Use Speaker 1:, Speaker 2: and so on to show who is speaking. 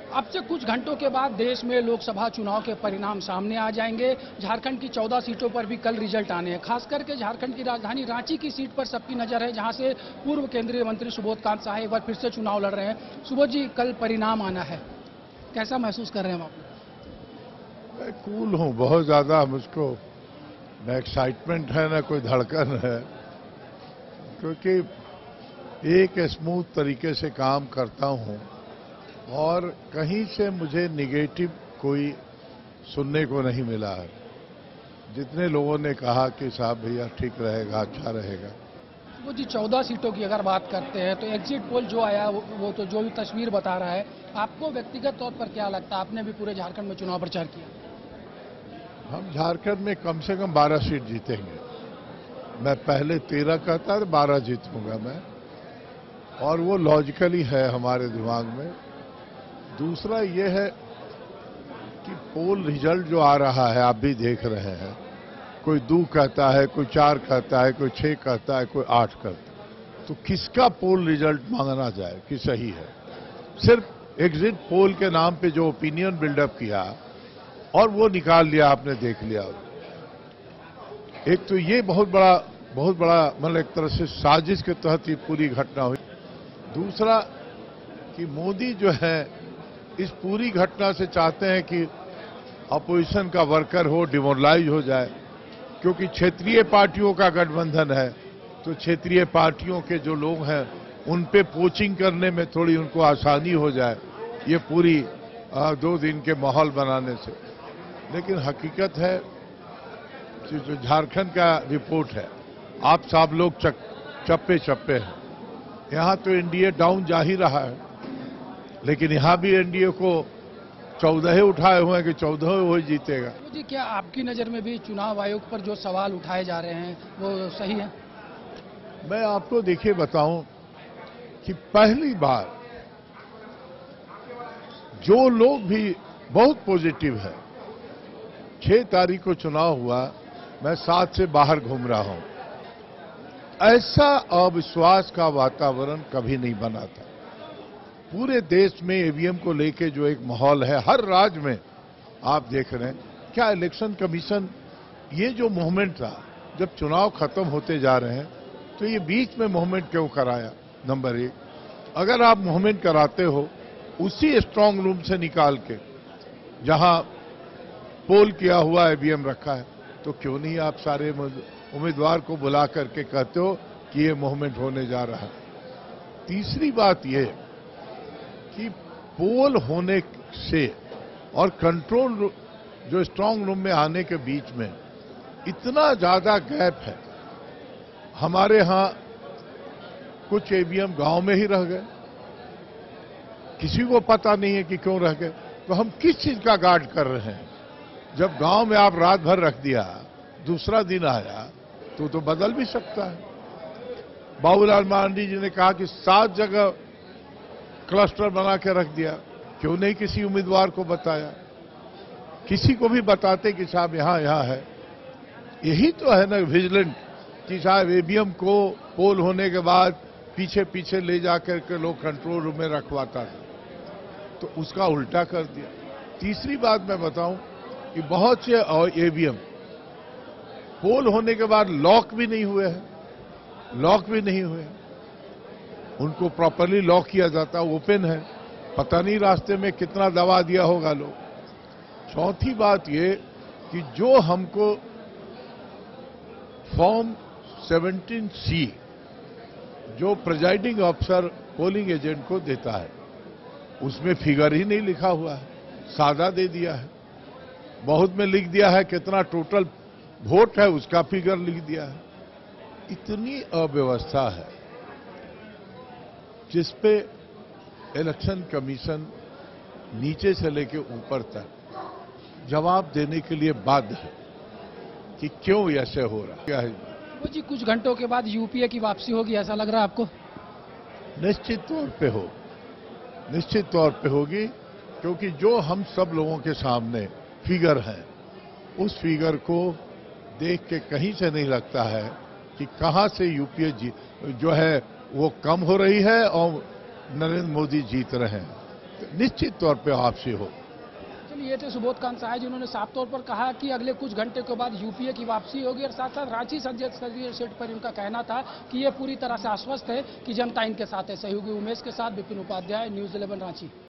Speaker 1: अब से कुछ घंटों के बाद देश में लोकसभा चुनाव के परिणाम सामने आ जाएंगे। झारखंड की 14 सीटों पर भी कल रिजल्ट आने हैं। खास करके झारखंड की राजधानी रांची की सीट पर सबकी नजर है, जहां से पूर्व केंद्रीय मंत्री सुबोध कांत साहे एक बार फिर से चुनाव लड़ रहे हैं। सुबोध जी, कल परिणाम आना है, कैसा महसूस कर रहे हैं आप?
Speaker 2: मैं कूल हूँ, बहुत ज्यादा मुझको न एक्साइटमेंट है न कोई धड़कन है, क्योंकि एक स्मूथ तरीके से काम करता हूँ और कहीं से मुझे निगेटिव कोई सुनने को नहीं मिला है। जितने लोगों ने कहा कि साहब भैया ठीक रहेगा, अच्छा रहेगा।
Speaker 1: वो जी 14 सीटों की अगर बात करते हैं तो एग्जिट पोल जो आया वो तो जो भी तस्वीर बता रहा है, आपको व्यक्तिगत तौर पर क्या लगता है? आपने भी पूरे झारखंड में चुनाव प्रचार किया।
Speaker 2: हम झारखंड में कम से कम 12 सीट जीतेंगे। मैं पहले 13 कहता था, 12 जीतूंगा मैं, और वो लॉजिकली है हमारे दिमाग में। दूसरा ये है कि पोल रिजल्ट जो आ रहा है, आप भी देख रहे हैं, कोई 2 कहता है, कोई 4 कहता है, कोई 6 कहता है, कोई 8 कहता है। तो किसका पोल रिजल्ट मांगना जाए कि सही है? सिर्फ एग्जिट पोल के नाम पे जो ओपिनियन बिल्डअप किया और वो निकाल लिया, आपने देख लिया। एक तो ये बहुत बड़ा मतलब एक तरह से साजिश के तहत ये पूरी घटना हुई। दूसरा कि मोदी जो है इस पूरी घटना से चाहते हैं कि अपोजिशन का वर्कर हो डिमोरलाइज हो जाए, क्योंकि क्षेत्रीय पार्टियों का गठबंधन है, तो क्षेत्रीय पार्टियों के जो लोग हैं उन पे पोचिंग करने में थोड़ी उनको आसानी हो जाए, ये पूरी 2 दिन के माहौल बनाने से। लेकिन हकीकत है कि जो झारखंड का रिपोर्ट है, आप सब लोग चप्पे चप्पे हैं। यहां तो एनडीए डाउन जा ही रहा है, लेकिन यहां भी एनडीए को 14 उठाए हुए हैं कि 14 वही जीतेगा।
Speaker 1: जी, क्या आपकी नजर में भी चुनाव आयोग पर जो सवाल उठाए जा रहे हैं वो सही है?
Speaker 2: मैं आपको देखिए बताऊं कि पहली बार जो लोग भी बहुत पॉजिटिव है, 6 तारीख को चुनाव हुआ, मैं 7 से बाहर घूम रहा हूं। ऐसा अविश्वास का वातावरण कभी नहीं बना था। पूरे देश में ईवीएम को लेके जो एक माहौल है, हर राज्य में आप देख रहे हैं। क्या इलेक्शन कमीशन ये जो मूवमेंट था, जब चुनाव खत्म होते जा रहे हैं तो ये बीच में मूवमेंट क्यों कराया? नंबर 1, अगर आप मूवमेंट कराते हो उसी स्ट्रांग रूम से निकाल के जहां पोल किया हुआ ईवीएम रखा है, तो क्यों नहीं आप सारे उम्मीदवार को बुला करके कहते हो कि ये मूवमेंट होने जा रहा है? तीसरी बात ये कि पोल होने से और कंट्रोल जो स्ट्रांग रूम में आने के बीच में इतना ज्यादा गैप है। हमारे यहां कुछ ईवीएम गांव में ही रह गए, किसी को पता नहीं है कि क्यों रह गए। तो हम किस चीज का गार्ड कर रहे हैं? जब गांव में आप रात भर रख दिया, दूसरा दिन आया तो बदल भी सकता है। बाबूलाल मांझी जी ने कहा कि 7 जगह क्लस्टर बना के रख दिया, क्यों नहीं किसी उम्मीदवार को बताया? किसी को भी बताते कि साहब यहां है। यही तो है ना विजिलेंट, कि साहब ईवीएम को पोल होने के बाद पीछे पीछे ले जाकर के लोग कंट्रोल रूम में रखवाता था, तो उसका उल्टा कर दिया। तीसरी बात मैं बताऊं कि बहुत से ईवीएम पोल होने के बाद लॉक भी नहीं हुए हैं, उनको प्रॉपरली लॉक किया जाता, ओपन है, पता नहीं रास्ते में कितना दबा दिया होगा लोग। चौथी बात ये कि जो हमको फॉर्म 17C जो प्रिजाइडिंग अफसर पोलिंग एजेंट को देता है, उसमें फिगर ही नहीं लिखा हुआ है, सादा दे दिया है। बहुत में लिख दिया है कितना टोटल वोट है, उसका फिगर लिख दिया है। इतनी अव्यवस्था है जिसपे इलेक्शन कमीशन नीचे से लेकर ऊपर तक जवाब देने के लिए बाध्य है कि क्यों ऐसे हो रहा क्या है।
Speaker 1: वो जी, कुछ घंटों के बाद यूपीए की वापसी होगी, ऐसा लग रहा है आपको?
Speaker 2: निश्चित तौर पे होगी, क्योंकि जो हम सब लोगों के सामने फिगर है, उस फिगर को देख के कहीं से नहीं लगता है कि कहां से यूपीए जो है वो कम हो रही है और नरेंद्र मोदी जीत रहे हैं। निश्चित तौर पे वापसी हो।
Speaker 1: चलिए, ये थे सुबोध कांत सहाय जिन्होंने साफ तौर पर कहा कि अगले कुछ घंटे के बाद यूपीए की वापसी होगी और साथ साथ रांची संसदीय सीट पर इनका कहना था कि ये पूरी तरह से आश्वस्त है कि जनता इनके साथ है। सहयोगी उमेश के साथ विपिन उपाध्याय, न्यूज़ 11 रांची।